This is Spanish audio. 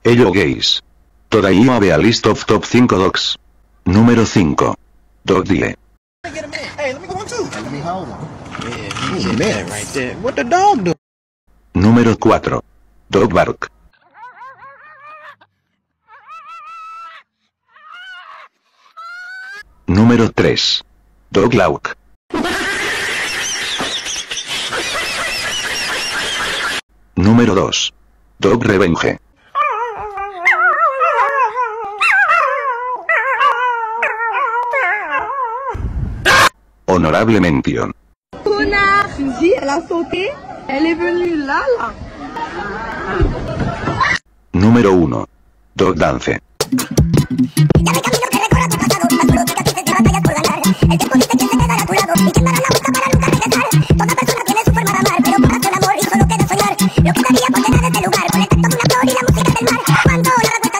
Hello gays. Today you have a list of top 5 dogs. Número 5. Dog Die. Hey, let me go on too. Let me hold on. Yeah, man, right there. What the dog do? Número 4. Dog Bark. Número 3. Dog Lauk. Número 2. Dog Revenge. Honorable mention. Connard, Suzy, elle a sauté, elle est venue là. Número 1. Dog Dance. Lo que daría por llenar este lugar con el tacto de una flor y la música del mar. Cuando la